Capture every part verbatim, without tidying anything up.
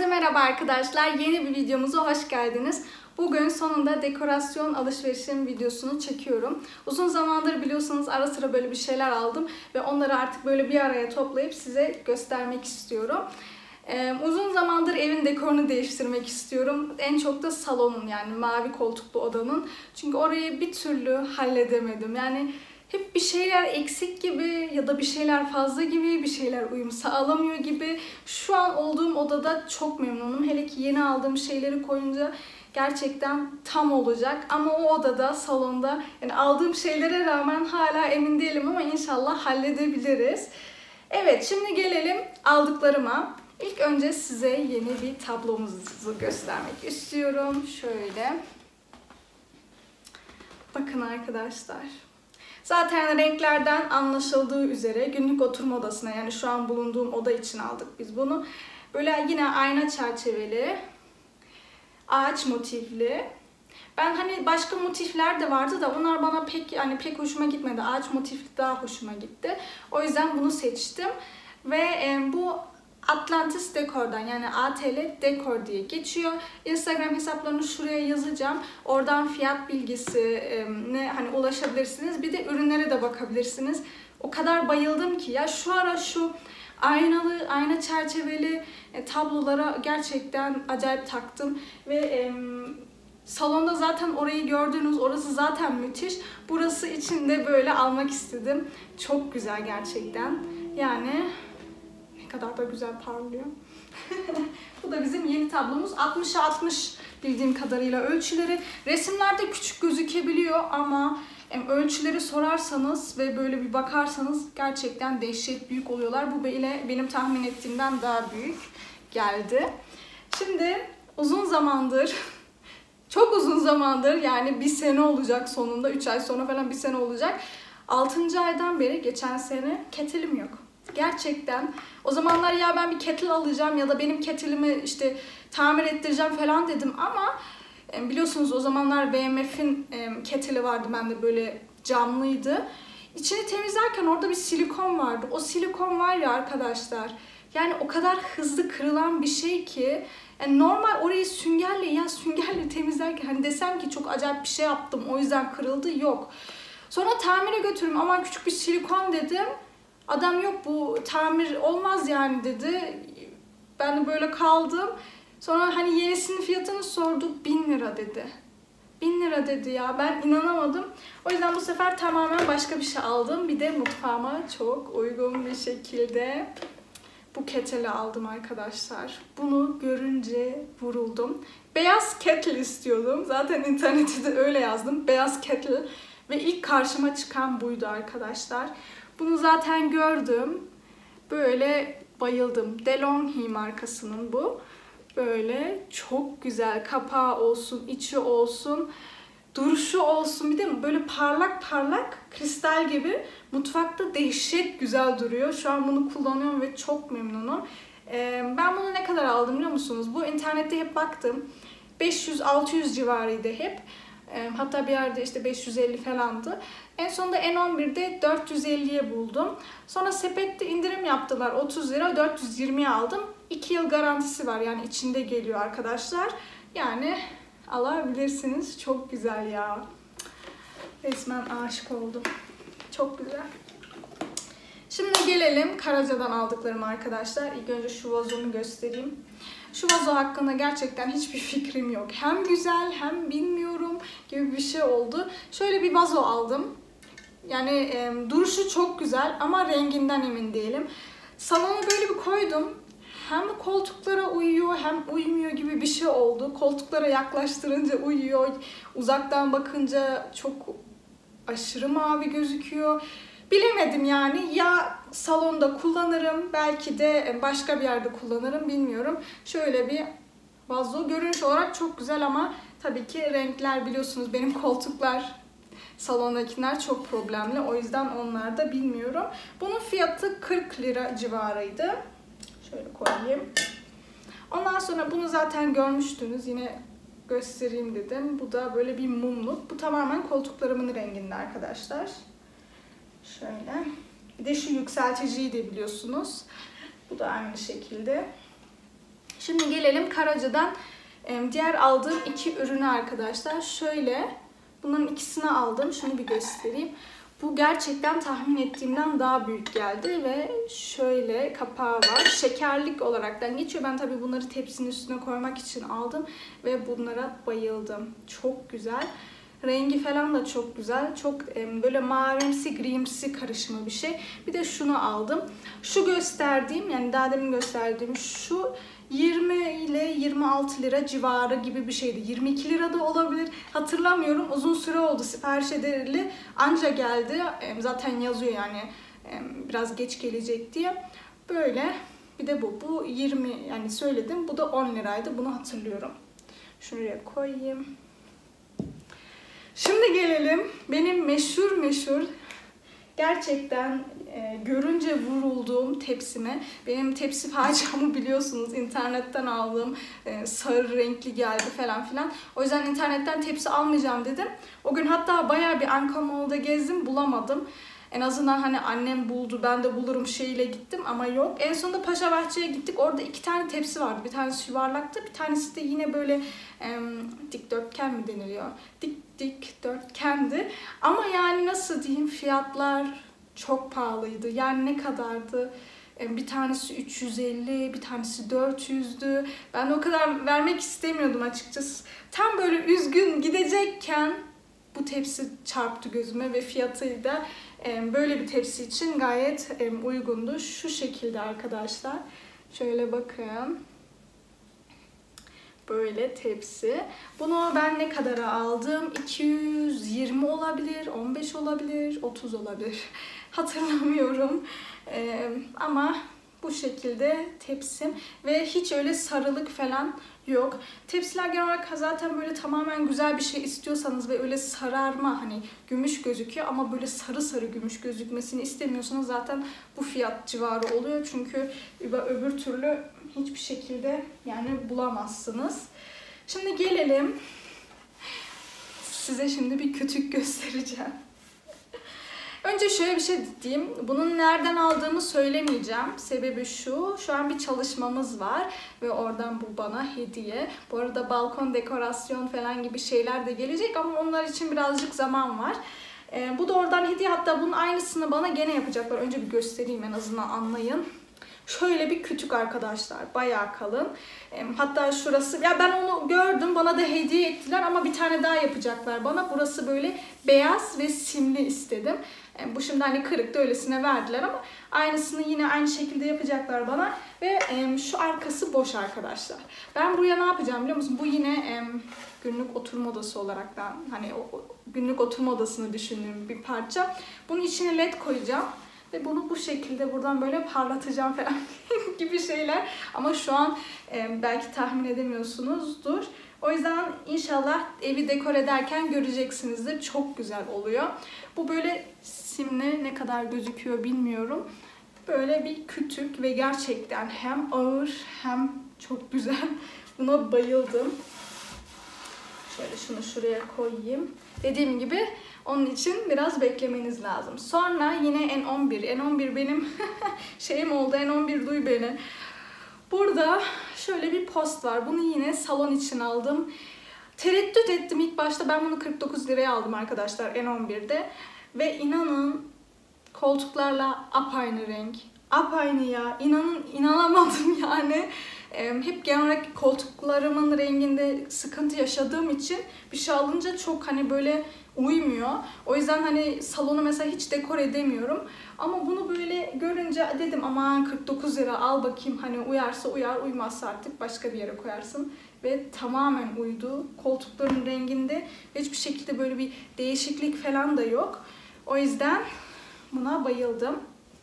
merhaba arkadaşlar. Yeni bir videomuza hoş geldiniz. Bugün sonunda dekorasyon alışverişim videosunu çekiyorum. Uzun zamandır biliyorsanız ara sıra böyle bir şeyler aldım ve onları artık böyle bir araya toplayıp size göstermek istiyorum. Ee, uzun zamandır evin dekorunu değiştirmek istiyorum. En çok da salonun, yani mavi koltuklu odanın. Çünkü orayı bir türlü halledemedim. Yani hep bir şeyler eksik gibi ya da bir şeyler fazla gibi, bir şeyler uyum sağlamıyor gibi. Şu an olduğum odada çok memnunum. Hele ki yeni aldığım şeyleri koyunca gerçekten tam olacak. Ama o odada, salonda, yani aldığım şeylere rağmen hala emin değilim ama inşallah halledebiliriz. Evet, şimdi gelelim aldıklarıma. İlk önce size yeni bir tablomuzu göstermek istiyorum. Şöyle. Bakın arkadaşlar. Zaten renklerden anlaşıldığı üzere günlük oturma odasına, yani şu an bulunduğum oda için aldık biz bunu. Böyle yine ayna çerçeveli, ağaç motifli. Ben hani başka motifler de vardı da onlar bana pek yani pek hoşuma gitmedi. Ağaç motifli daha hoşuma gitti. O yüzden bunu seçtim. Ve e, bu Atlantis Dekor'dan, yani A T L Dekor diye geçiyor. Instagram hesaplarını şuraya yazacağım. Oradan fiyat bilgisine hani ulaşabilirsiniz. Bir de ürünlere de bakabilirsiniz. O kadar bayıldım ki ya, şu ara şu aynalı, ayna çerçeveli e, tablolara gerçekten acayip taktım ve e, salonda zaten orayı gördüğünüz, orası zaten müthiş. Burası için de böyle almak istedim. Çok güzel gerçekten. Yani kadar da güzel parlıyor. Bu da bizim yeni tablomuz. altmışa altmış bildiğim kadarıyla ölçüleri. Resimlerde küçük gözükebiliyor ama ölçüleri sorarsanız ve böyle bir bakarsanız gerçekten dehşet büyük oluyorlar. Bu bile benim tahmin ettiğimden daha büyük geldi. Şimdi uzun zamandır, çok uzun zamandır, yani bir sene olacak sonunda, üç ay sonra falan bir sene olacak. altıncı aydan beri geçen sene kettle'im yok. Gerçekten o zamanlar ya ben bir kettle alacağım ya da benim kettle'imi işte tamir ettireceğim falan dedim ama biliyorsunuz o zamanlar V M F'in kettle'ı vardı bende, böyle camlıydı. İçini temizlerken orada bir silikon vardı. O silikon var ya arkadaşlar, yani o kadar hızlı kırılan bir şey ki yani normal orayı süngerle ya süngerle temizlerken hani desem ki çok acayip bir şey yaptım o yüzden kırıldı, yok. Sonra tamire götürüm, ama küçük bir silikon dedim. Adam yok bu tamir olmaz yani dedi. Ben de böyle kaldım. Sonra hani yenisinin fiyatını sorduk. bin lira dedi. bin lira dedi ya. Ben inanamadım. O yüzden bu sefer tamamen başka bir şey aldım. Bir de mutfağıma çok uygun bir şekilde bu kettle'ı aldım arkadaşlar. Bunu görünce vuruldum. Beyaz kettle istiyordum. Zaten internette de öyle yazdım. Beyaz kettle. Ve ilk karşıma çıkan buydu arkadaşlar. Bunu zaten gördüm. Böyle bayıldım. DeLonghi markasının bu. Böyle çok güzel. Kapağı olsun, içi olsun, duruşu olsun. Bir de böyle parlak parlak kristal gibi. Mutfakta dehşet güzel duruyor. Şu an bunu kullanıyorum ve çok memnunum. Ee, ben bunu ne kadar aldım biliyor musunuz? Bu internette hep baktım. beş yüz altı yüz civarıydı hep. Hatta bir yerde işte beş yüz elli falandı. En sonunda N on bir'de dört yüz elliye buldum. Sonra sepette indirim yaptılar, otuz lira, dört yüz yirmiye aldım. iki yıl garantisi var, yani içinde geliyor arkadaşlar. Yani alabilirsiniz. Çok güzel ya. Resmen aşık oldum. Çok güzel. Şimdi gelelim Karaca'dan aldıklarım arkadaşlar. İlk önce şu vazomu göstereyim. Şu vazo hakkında gerçekten hiçbir fikrim yok. Hem güzel hem bilmiyorum gibi bir şey oldu. Şöyle bir vazo aldım. Yani e, duruşu çok güzel ama renginden emin değilim. Salona böyle bir koydum. Hem koltuklara uyuyor hem uymuyor gibi bir şey oldu. Koltuklara yaklaştırınca uyuyor. Uzaktan bakınca çok aşırı mavi gözüküyor. Bilemedim yani, ya salonda kullanırım belki de başka bir yerde kullanırım, bilmiyorum. Şöyle bir vazo, görünüş olarak çok güzel ama tabii ki renkler, biliyorsunuz benim koltuklar, salondakiler çok problemli, o yüzden onlar da bilmiyorum. Bunun fiyatı kırk lira civarıydı. Şöyle koyayım. Ondan sonra bunu zaten görmüştünüz, yine göstereyim dedim. Bu da böyle bir mumluk. Bu tamamen koltuklarımın renginde arkadaşlar. Şöyle. Bir de şu yükselticiyi de biliyorsunuz. Bu da aynı şekilde. Şimdi gelelim Karaca'dan diğer aldığım iki ürünü arkadaşlar. Şöyle bunların ikisini aldım. Şunu bir göstereyim. Bu gerçekten tahmin ettiğimden daha büyük geldi ve şöyle kapağı var. Şekerlik olaraktan geçiyor. Ben tabii bunları tepsinin üstüne koymak için aldım ve bunlara bayıldım. Çok güzel. Rengi falan da çok güzel. Çok böyle mavimsi, grimsi karışımı bir şey. Bir de şunu aldım. Şu gösterdiğim, yani daha demin gösterdiğim şu yirmi ile yirmi altı lira civarı gibi bir şeydi. yirmi iki lira da olabilir. Hatırlamıyorum. Uzun süre oldu sipariş edildi. Anca geldi. Zaten yazıyor yani biraz geç gelecek diye. Böyle. Bir de bu. Bu yirmi, yani söyledim. Bu da on liraydı. Bunu hatırlıyorum. Şuraya koyayım. Şimdi gelelim benim meşhur meşhur gerçekten e, görünce vurulduğum tepsime. Benim tepsi faciamı biliyorsunuz, internetten aldığım e, sarı renkli geldi falan filan. O yüzden internetten tepsi almayacağım dedim. O gün hatta bayağı bir Anka Mall'da gezdim, bulamadım. En azından hani annem buldu, ben de bulurum şeyiyle gittim ama yok. En sonunda Paşabahçe'ye gittik. Orada iki tane tepsi vardı. Bir tanesi yuvarlaktı, bir tanesi de yine böyle e, dikdörtgen mi deniliyor? Dik dikdörtgendi. Ama yani nasıl diyeyim, fiyatlar çok pahalıydı. Yani ne kadardı? E, bir tanesi üç yüz elli, bir tanesi dört yüzdü. Ben de o kadar vermek istemiyordum açıkçası. Tam böyle üzgün gidecekken bu tepsi çarptı gözüme ve fiyatı da böyle bir tepsi için gayet uygundu. Şu şekilde arkadaşlar. Şöyle bakın. Böyle tepsi. Bunu ben ne kadara aldım? iki yüz yirmi olabilir, on beş olabilir, otuz olabilir. Hatırlamıyorum. Ama bu şekilde tepsim ve hiç öyle sarılık falan yok. Tepsiler genel olarak zaten böyle tamamen güzel bir şey istiyorsanız ve öyle sararma, hani gümüş gözüküyor ama böyle sarı sarı gümüş gözükmesini istemiyorsanız zaten bu fiyat civarı oluyor. Çünkü öbür türlü hiçbir şekilde yani bulamazsınız. Şimdi gelelim. Size şimdi bir kütük göstereceğim. Önce şöyle bir şey diyeyim. Bunun nereden aldığımı söylemeyeceğim. Sebebi şu. Şu an bir çalışmamız var. Ve oradan bu bana hediye. Bu arada balkon dekorasyon falan gibi şeyler de gelecek. Ama onlar için birazcık zaman var. Ee, bu da oradan hediye. Hatta bunun aynısını bana gene yapacaklar. Önce bir göstereyim, en azından anlayın. Şöyle bir kütük arkadaşlar. Bayağı kalın. Hatta şurası, ya ben onu gördüm, bana da hediye ettiler ama bir tane daha yapacaklar bana. Burası böyle beyaz ve simli istedim. Bu şimdi hani kırık da öylesine verdiler ama aynısını yine aynı şekilde yapacaklar bana. Ve şu arkası boş arkadaşlar. Ben buraya ne yapacağım biliyor musun? Bu yine günlük oturma odası olarak da hani o günlük oturma odasını düşündüğüm bir parça. Bunun içine led koyacağım. Ve bunu bu şekilde buradan böyle parlatacağım falan gibi şeyler. Ama şu an e, belki tahmin edemiyorsunuzdur. O yüzden inşallah evi dekor ederken göreceksinizdir. Çok güzel oluyor. Bu böyle simli, ne kadar gözüküyor bilmiyorum. Böyle bir kütük ve gerçekten hem ağır hem çok güzel. Buna bayıldım. Şöyle şunu şuraya koyayım. Dediğim gibi onun için biraz beklemeniz lazım. Sonra yine N on bir. N on bir benim şeyim oldu. N on bir duy beni. Burada şöyle bir post var. Bunu yine salon için aldım. Tereddüt ettim ilk başta. Ben bunu kırk dokuz liraya aldım arkadaşlar N on bir'de. Ve inanın koltuklarla apaynı renk. Apaynı ya. İnanın inanamadım yani. Hep genel olarak koltuklarımın renginde sıkıntı yaşadığım için bir şey alınca çok hani böyle uymuyor. O yüzden hani salonu mesela hiç dekor edemiyorum. Ama bunu böyle görünce dedim aman kırk dokuz lira al bakayım, hani uyarsa uyar, uymazsa artık başka bir yere koyarsın. Ve tamamen uydu. Koltukların renginde hiçbir şekilde böyle bir değişiklik falan da yok. O yüzden buna bayıldım.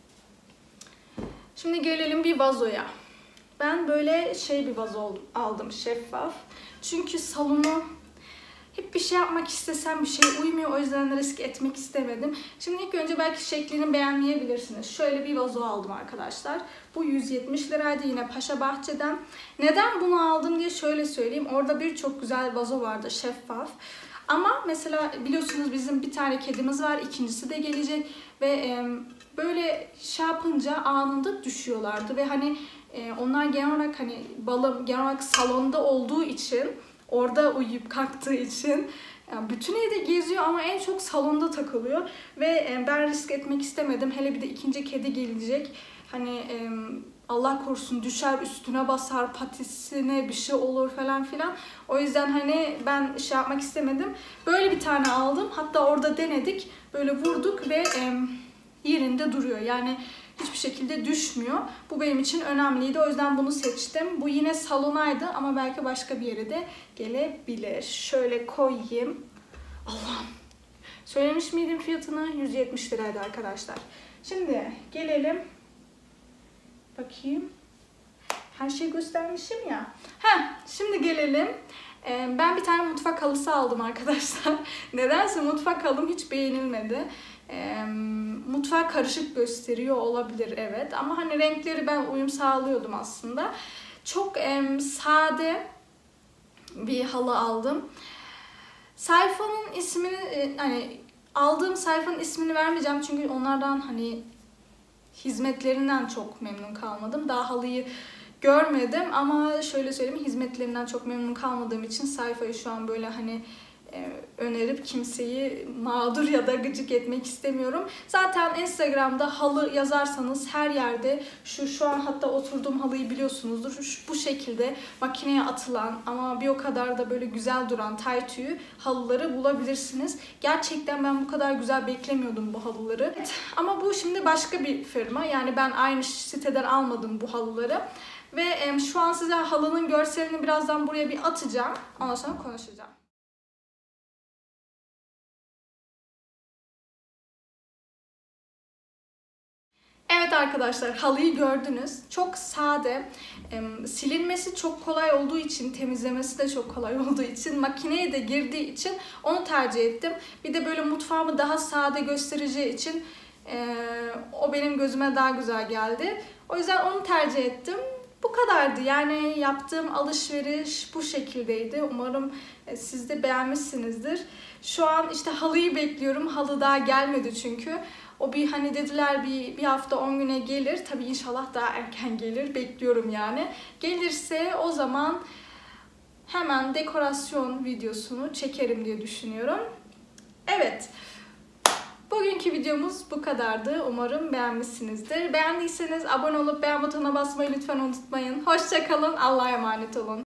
Şimdi gelelim bir vazoya. Ben böyle şey bir vazo aldım, şeffaf. Çünkü salonu hep bir şey yapmak istesem bir şey uymuyor. O yüzden risk etmek istemedim. Şimdi ilk önce belki şeklini beğenmeyebilirsiniz. Şöyle bir vazo aldım arkadaşlar. Bu yüz yetmiş liraydı yine Paşabahçe'den. Neden bunu aldım diye şöyle söyleyeyim. Orada birçok güzel vazo vardı, şeffaf. Ama mesela biliyorsunuz bizim bir tane kedimiz var, ikincisi de gelecek ve e, böyle şey yapınca anında düşüyorlardı ve hani e, onlar genel olarak hani balım genel olarak salonda olduğu için, orada uyuyup kalktığı için yani bütün evde geziyor ama en çok salonda takılıyor ve e, ben risk etmek istemedim. Hele bir de ikinci kedi gelecek. Hani e, Allah korusun düşer, üstüne basar, patisine bir şey olur falan filan. O yüzden hani ben şey yapmak istemedim. Böyle bir tane aldım. Hatta orada denedik. Böyle vurduk ve e, yerinde duruyor. Yani hiçbir şekilde düşmüyor. Bu benim için önemliydi. O yüzden bunu seçtim. Bu yine salonaydı ama belki başka bir yere de gelebilir. Şöyle koyayım. Allah'ım. Söylemiş miydim fiyatını? yüz yetmiş liraydı arkadaşlar. Şimdi gelelim. Bakayım. Her şeyi göstermişim ya. Heh, şimdi gelelim. Ee, ben bir tane mutfak halısı aldım arkadaşlar. Nedense mutfak halım hiç beğenilmedi. Ee, mutfağı karışık gösteriyor olabilir, evet. Ama hani renkleri ben uyum sağlıyordum aslında. Çok e, sade bir halı aldım. Sayfanın ismini e, hani aldığım sayfanın ismini vermeyeceğim çünkü onlardan hani hizmetlerinden çok memnun kalmadım. Daha halıyı görmedim ama şöyle söyleyeyim, hizmetlerinden çok memnun kalmadığım için sayfayı şu an böyle hani e, önerip kimseyi mağdur ya da gıcık etmek istemiyorum. Zaten Instagram'da halı yazarsanız her yerde şu şu an hatta oturduğum halıyı biliyorsunuzdur. Şu, bu şekilde makineye atılan ama bir o kadar da böyle güzel duran tay tüyü halıları bulabilirsiniz. Gerçekten ben bu kadar güzel beklemiyordum bu halıları. Evet, ama bu şimdi başka bir firma. Yani ben aynı siteden almadım bu halıları. Ve e, şu an size halının görselini birazdan buraya bir atacağım. Ondan sonra konuşacağım. Evet arkadaşlar, halıyı gördünüz. Çok sade, e, silinmesi çok kolay olduğu için, temizlemesi de çok kolay olduğu için, makineye de girdiği için onu tercih ettim. Bir de böyle mutfağımı daha sade göstereceği için e, o benim gözüme daha güzel geldi. O yüzden onu tercih ettim. Bu kadardı. Yani yaptığım alışveriş bu şekildeydi. Umarım siz de beğenmişsinizdir. Şu an işte halıyı bekliyorum. Halı daha gelmedi çünkü. O bir hani dediler bir, bir hafta on güne gelir. Tabii inşallah daha erken gelir. Bekliyorum yani. Gelirse o zaman hemen dekorasyon videosunu çekerim diye düşünüyorum. Evet. Bugünkü videomuz bu kadardı. Umarım beğenmişsinizdir. Beğendiyseniz abone olup beğen butonuna basmayı lütfen unutmayın. Hoşça kalın. Allah'a emanet olun.